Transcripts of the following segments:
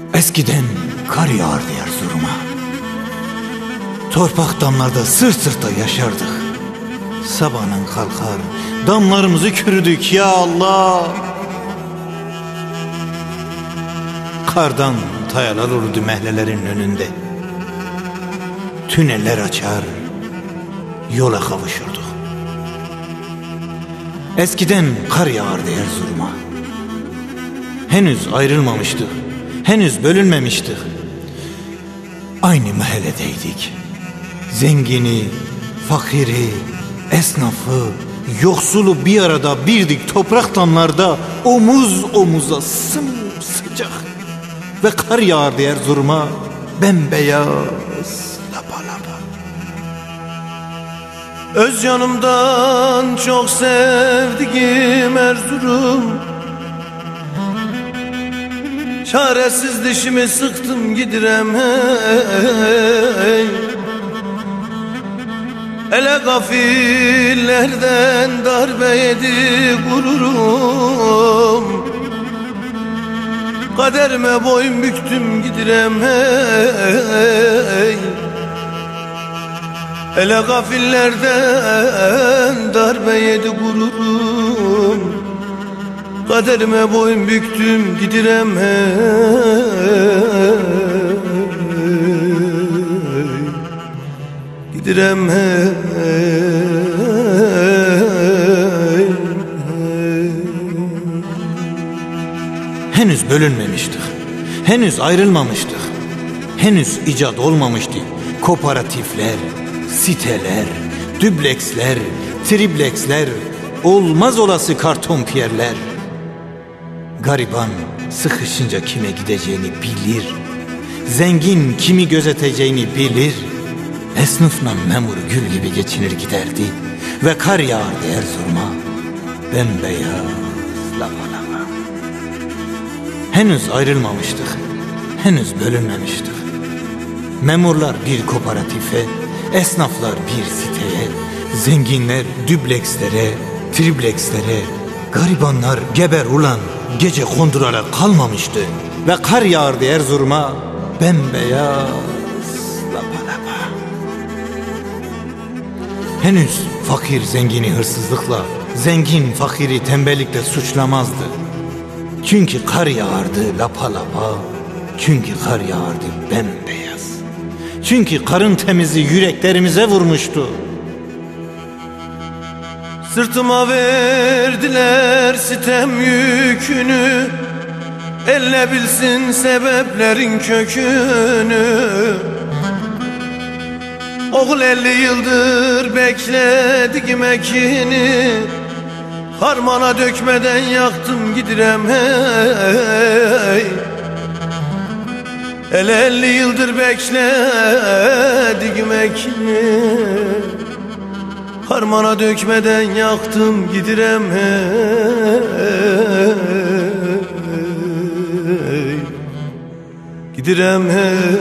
Eskiden kar yağardı Erzurum'a. Torpak damlarda sırt sırta yaşardık. Sabahın kalkar damlarımızı kürüdük ya Allah. Kardan tayalar olurdu mehlelerin önünde. Tüneller açar, yola kavuşurduk. Eskiden kar yağardı Erzurum'a. Henüz ayrılmamıştık, henüz bölünmemiştik. Aynı mahalledeydik. Zengini, fakiri, esnafı, yoksulu bir arada birdik toprak damlarda, omuz omuza sımsıcak. Ve kar yağardı Erzurum'a, bembeyaz, lapa lapa. Öz canımdan çok sevdiğim Erzurum, çaresiz dişimi sıktım gidirem hey. Ele gafillerden darbe yedi gururum, kaderime boyun büktüm gidirem hey. Ele gafillerden darbe yedi gururum, kaderime boyun büktüm gidirem hey. Gidirem hey. Henüz bölünmemiştik, henüz ayrılmamıştık, henüz icat olmamıştı kooperatifler, siteler, dübleksler, tripleksler, olmaz olası kartonpiyerler. Gariban sıkışınca kime gideceğini bilir, zengin kimi gözeteceğini bilir. Esnafla memur gül gibi geçinir giderdi ve kar yağardı Erzurum'a, bembeyaz lava lava. Henüz ayrılmamıştık, henüz bölünmemiştik. Memurlar bir kooperatife, esnaflar bir siteye, zenginler düblekslere, triplekslere, garibanlar geber ulan gece kondurarak kalmamıştı. Ve kar yağardı Erzurum'a, bembeyaz lapa lapa. Henüz fakir zengini hırsızlıkla, zengin fakiri tembellikle suçlamazdı. Çünkü kar yağardı lapa lapa, çünkü kar yağardı bembeyaz. Çünkü karın temizi yüreklerimize vurmuştu. Sırtıma verdiler sitem yükünü, elle bilsin sebeplerin kökünü. Oğul 50 yıldır bekledik ekini, harmana dökmeden yaktım gidirem hey. 50 yıldır bekledik ekini, harmana dökmeden yaktım gidirem hey. Gidirem hey.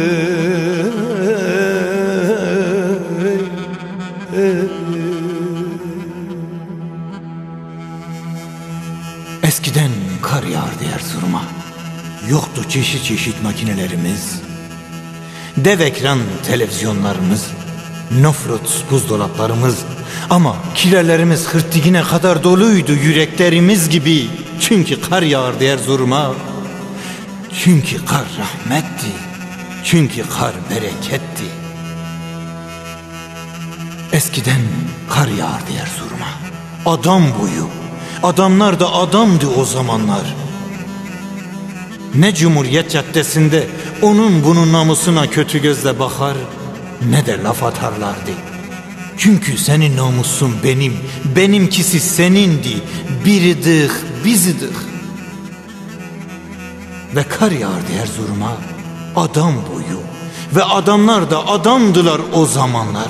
Eskiden kar yağardı Erzurum'a. Yoktu çeşit çeşit makinelerimiz, dev ekran televizyonlarımız, nofrut buzdolaplarımız. Ama kilerlerimiz hırtdikine kadar doluydu yüreklerimiz gibi. Çünkü kar yağardı Erzurum'a. Çünkü kar rahmetti, çünkü kar bereketti. Eskiden kar yağardı Erzurum'a, adam boyu. Adamlar da adamdı o zamanlar. Ne Cumhuriyet Caddesi'nde onun bunun namusuna kötü gözle bakar, ne de laf atarlardı. Çünkü senin namusun benim, benimkisi senindi. Biridik, bizidik. Ve kar yağardı Erzurum'a, adam boyu. Ve adamlar da adamdılar o zamanlar.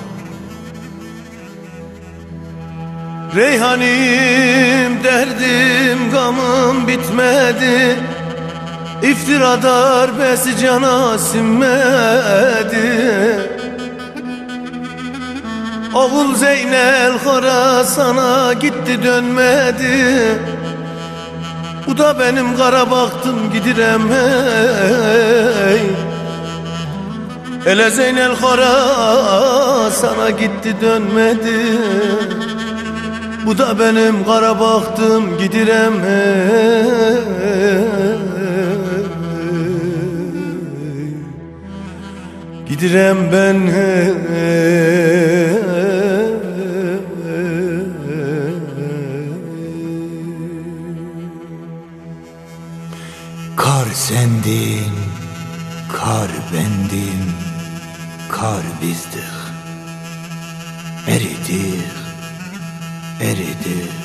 Reyhanim derdim gamım bitmedi, İftira darbesi cana sinmedi. Oğul Zeynel Horasan'a gitti dönmedi. Bu da benim kara baktım gidirem hey. Ele Zeynel Kara sana gitti dönmedi. Bu da benim kara baktım gidirem hey. Gidirem ben hey. Kar sendin, kar bendim, kar bizdik. Eridik, eridik.